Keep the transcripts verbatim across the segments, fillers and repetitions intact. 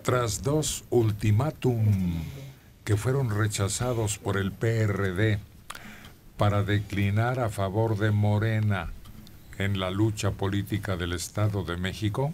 Tras dos ultimátum que fueron rechazados por el P R D para declinar a favor de Morena en la lucha política del Estado de México,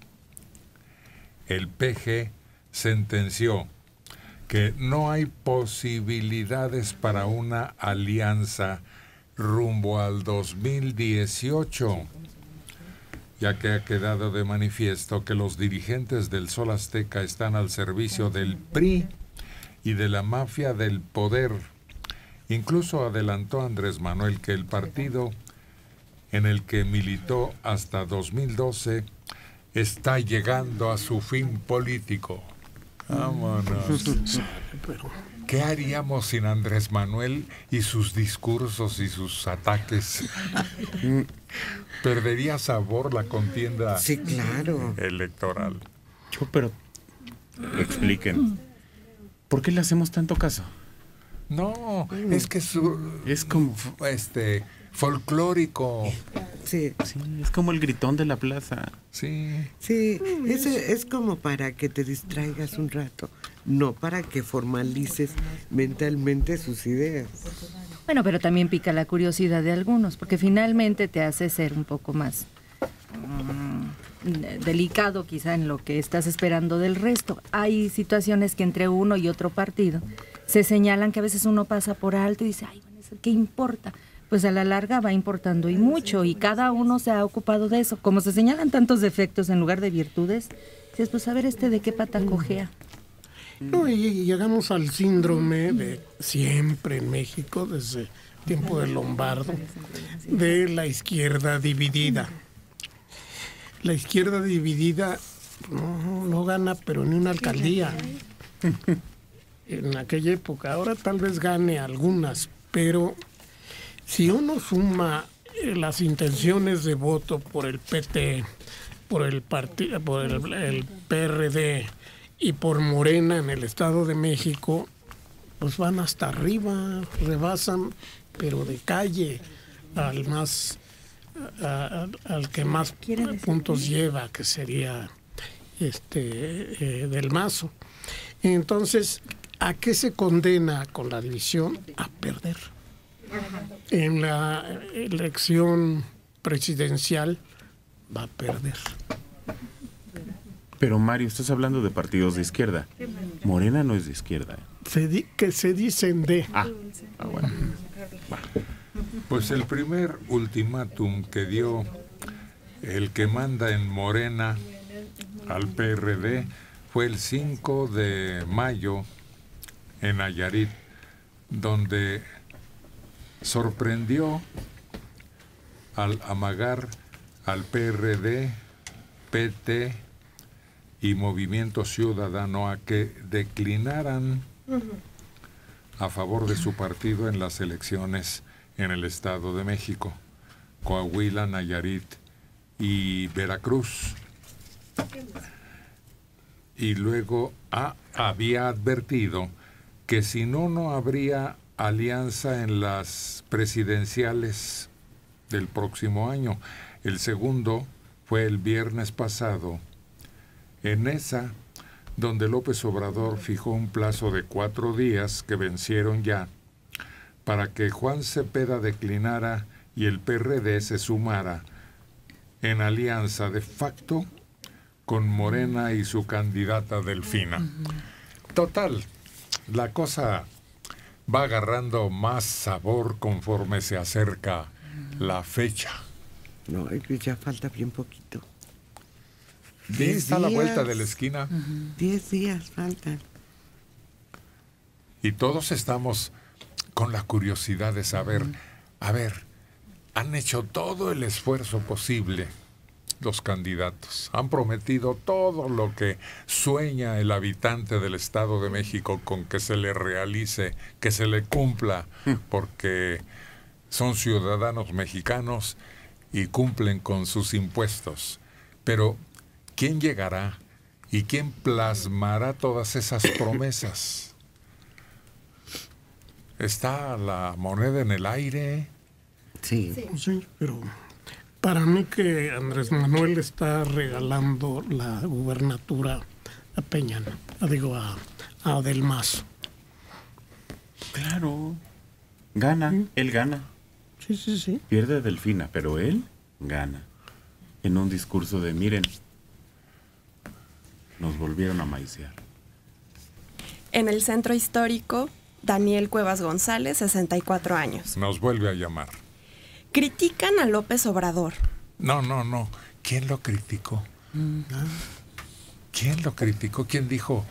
el P G sentenció que no hay posibilidades para una alianza rumbo al dos mil dieciocho, ya que ha quedado de manifiesto que los dirigentes del Sol Azteca están al servicio del P R I y de la mafia del poder. Incluso adelantó Andrés Manuel que el partido en el que militó hasta dos mil doce está llegando a su fin político. Vámonos. ¿Qué haríamos sin Andrés Manuel y sus discursos y sus ataques? Perdería sabor la contienda sí, claro. electoral. Yo, pero expliquen, ¿por qué le hacemos tanto caso? No, es que su, es como este folclórico. Sí. Sí, es como el gritón de la plaza. Sí. Sí, es, es como para que te distraigas un rato, no para que formalices mentalmente sus ideas. Bueno, pero también pica la curiosidad de algunos, porque finalmente te hace ser un poco más um, delicado quizá en lo que estás esperando del resto. Hay situaciones que entre uno y otro partido se señalan que a veces uno pasa por alto y dice, ay, bueno, ¿qué importa? Pues a la larga va importando y mucho, y cada uno se ha ocupado de eso. Como se señalan tantos defectos en lugar de virtudes, dices, pues a ver este de qué pata cojea. No, y llegamos al síndrome de siempre en México, desde tiempo de Lombardo, de la izquierda dividida. La izquierda dividida no, no gana, pero ni una alcaldía. En aquella época, ahora tal vez gane algunas, pero si uno suma las intenciones de voto por el P T, por el partido, por el, el P R D y por Morena en el Estado de México, pues van hasta arriba, rebasan, pero de calle, al más, a, a, al que más puntos lleva, que sería este eh, del Mazo. Entonces, ¿a qué se condena con la división? A perder. En la elección presidencial va a perder. Pero Mario, estás hablando de partidos de izquierda. Morena no es de izquierda. Se di, que se dicen de... Ah, ah bueno. Pues el primer ultimátum que dio el que manda en Morena al P R D fue el cinco de mayo en Nayarit, donde sorprendió al amagar al P R D, P T y Movimiento Ciudadano a que declinaran a favor de su partido en las elecciones en el Estado de México, Coahuila, Nayarit y Veracruz. Y luego ah, había advertido que si no, no habría alianza en las presidenciales del próximo año. El segundo fue el viernes pasado, en esa, donde López Obrador fijó un plazo de cuatro días que vencieron ya, para que Juan Cepeda declinara y el P R D se sumara en alianza de facto con Morena y su candidata Delfina. Total, la cosa va agarrando más sabor conforme se acerca la fecha. No, ya falta bien poquito. Sí, está a la vuelta de la esquina. Uh-huh. Diez días faltan. Y todos estamos con la curiosidad de saber, uh-huh. a ver, han hecho todo el esfuerzo posible los candidatos. Han prometido todo lo que sueña el habitante del Estado de México con que se le realice, que se le cumpla, porque son ciudadanos mexicanos y cumplen con sus impuestos. Pero ¿quién llegará y quién plasmará todas esas promesas? ¿Está la moneda en el aire? Sí. Sí, pero para mí que Andrés Manuel está regalando la gubernatura a Peña, ¿no? Digo, a, a Del Mazo. Claro. Gana, ¿Mm? Él gana. Sí, sí, sí. Pierde Delfina, pero él gana. En un discurso de, miren, nos volvieron a maicear. En el centro histórico, Daniel Cuevas González, sesenta y cuatro años. Nos vuelve a llamar. Critican a López Obrador. No, no, no. ¿Quién lo criticó? ¿Quién lo criticó? ¿Quién dijo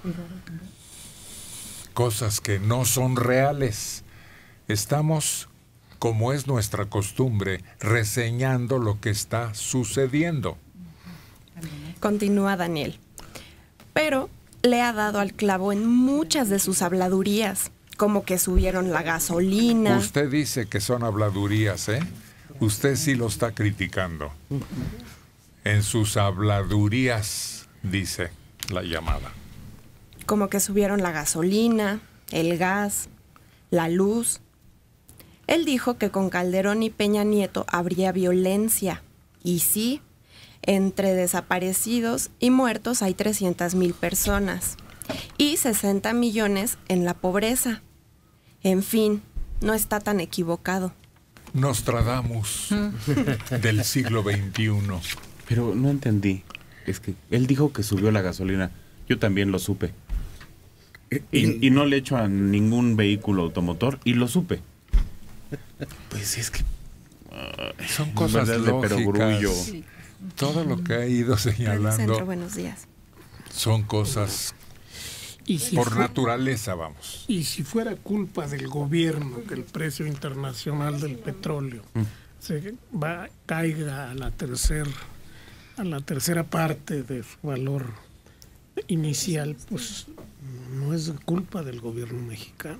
cosas que no son reales? Estamos, como es nuestra costumbre, reseñando lo que está sucediendo. Continúa Daniel. Pero le ha dado al clavo en muchas de sus habladurías, como que subieron la gasolina. Usted dice que son habladurías, ¿eh? Usted sí lo está criticando. En sus habladurías, dice la llamada. Como que subieron la gasolina, el gas, la luz. Él dijo que con Calderón y Peña Nieto habría violencia. Y sí, entre desaparecidos y muertos hay trescientas mil personas. Y sesenta millones en la pobreza. En fin, no está tan equivocado. Nostradamus del siglo veintiuno. Pero no entendí. Es que él dijo que subió la gasolina. Yo también lo supe. Y, y no le echo a ningún vehículo automotor y lo supe. Pues es que... Uh, son cosas lógicas. Sí. Todo lo que ha ido señalando... Centro, buenos días. Son cosas... Y si por fue, naturaleza, vamos. Y si fuera culpa del gobierno que el precio internacional del petróleo mm. se va, caiga a la tercera a la tercera parte de su valor inicial, pues no es culpa del gobierno mexicano.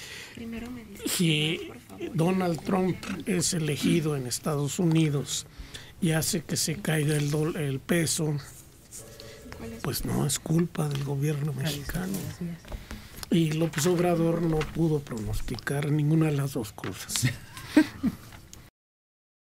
Si Donald Trump es elegido en Estados Unidos y hace que se caiga el, do, el peso, pues no es culpa del gobierno mexicano. Y López Obrador no pudo pronosticar ninguna de las dos cosas.